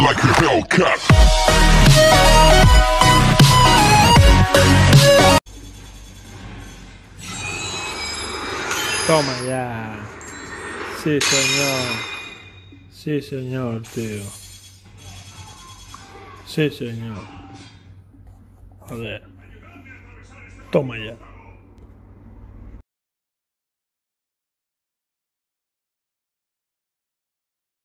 like a Hellcat. Toma ya. Sí, señor. Sí, señor, tío. Sí, señor. Joder. Toma ya.